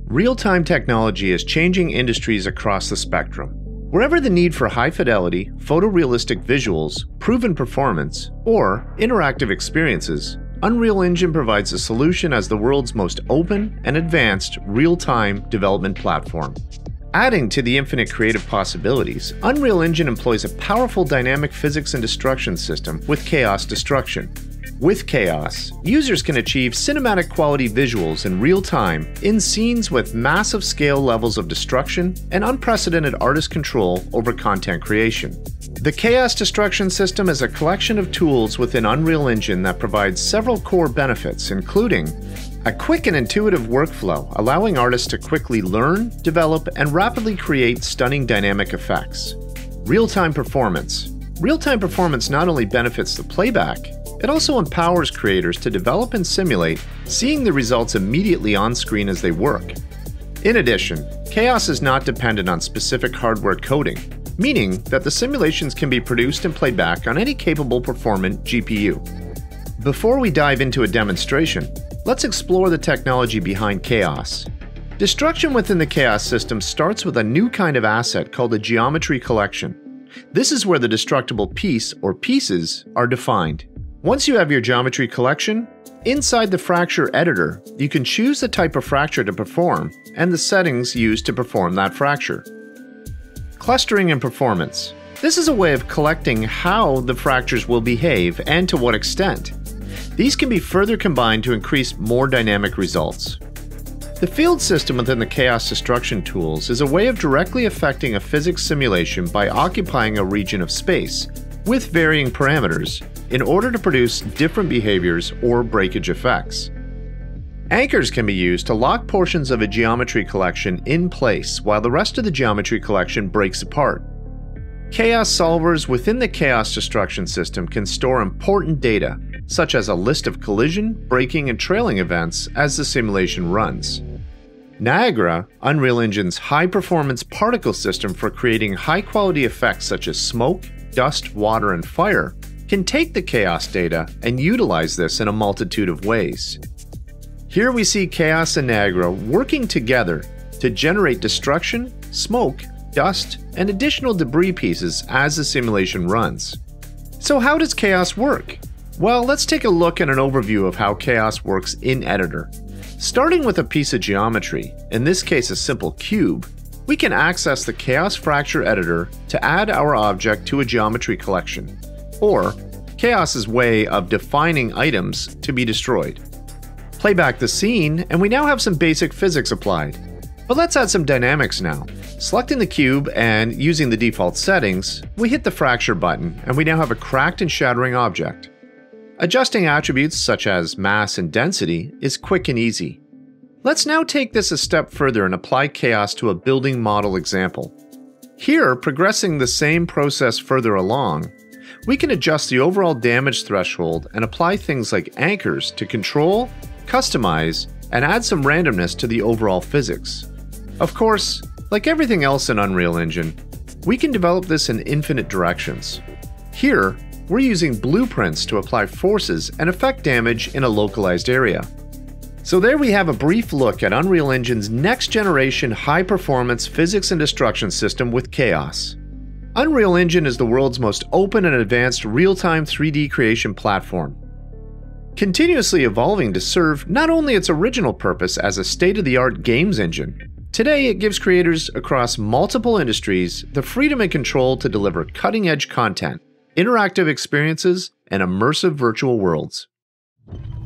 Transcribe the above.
Real-time technology is changing industries across the spectrum. Wherever the need for high-fidelity, photorealistic visuals, proven performance, or interactive experiences, Unreal Engine provides a solution as the world's most open and advanced real-time development platform. Adding to the infinite creative possibilities, Unreal Engine employs a powerful dynamic physics and destruction system with chaos destruction. With Chaos, users can achieve cinematic quality visuals in real time in scenes with massive scale levels of destruction and unprecedented artist control over content creation. The Chaos Destruction System is a collection of tools within Unreal Engine that provides several core benefits, including a quick and intuitive workflow allowing artists to quickly learn, develop, and rapidly create stunning dynamic effects. Real-time performance. Real-time performance not only benefits the playback, it also empowers creators to develop and simulate, seeing the results immediately on screen as they work. In addition, Chaos is not dependent on specific hardware coding, meaning that the simulations can be produced and played back on any capable performant GPU. Before we dive into a demonstration, let's explore the technology behind Chaos. Destruction within the Chaos system starts with a new kind of asset called a geometry collection. This is where the destructible piece or pieces are defined. Once you have your geometry collection, inside the fracture editor, you can choose the type of fracture to perform and the settings used to perform that fracture. Clustering and performance. This is a way of collecting how the fractures will behave and to what extent. These can be further combined to increase more dynamic results. The field system within the Chaos Destruction tools is a way of directly affecting a physics simulation by occupying a region of space with varying parameters in order to produce different behaviors or breakage effects. Anchors can be used to lock portions of a geometry collection in place while the rest of the geometry collection breaks apart. Chaos solvers within the Chaos Destruction system can store important data, such as a list of collision, braking, and trailing events as the simulation runs. Niagara, Unreal Engine's high-performance particle system for creating high-quality effects such as smoke, dust, water, and fire, can take the Chaos data and utilize this in a multitude of ways. Here we see Chaos and Niagara working together to generate destruction, smoke, dust, and additional debris pieces as the simulation runs. So how does Chaos work? Well, let's take a look at an overview of how Chaos works in Editor. Starting with a piece of geometry, in this case a simple cube, we can access the Chaos Fracture Editor to add our object to a geometry collection, or Chaos's way of defining items to be destroyed. Play back the scene, and we now have some basic physics applied. But let's add some dynamics now. Selecting the cube and using the default settings, we hit the fracture button, and we now have a cracked and shattering object. Adjusting attributes such as mass and density is quick and easy. Let's now take this a step further and apply Chaos to a building model example. Here, progressing the same process further along, we can adjust the overall damage threshold and apply things like anchors to control, customize, and add some randomness to the overall physics. Of course, like everything else in Unreal Engine, we can develop this in infinite directions. Here, we're using blueprints to apply forces and affect damage in a localized area. So there we have a brief look at Unreal Engine's next-generation high-performance physics and destruction system with Chaos. Unreal Engine is the world's most open and advanced real-time 3D creation platform, continuously evolving to serve not only its original purpose as a state-of-the-art games engine. Today, it gives creators across multiple industries the freedom and control to deliver cutting-edge content, interactive experiences, and immersive virtual worlds.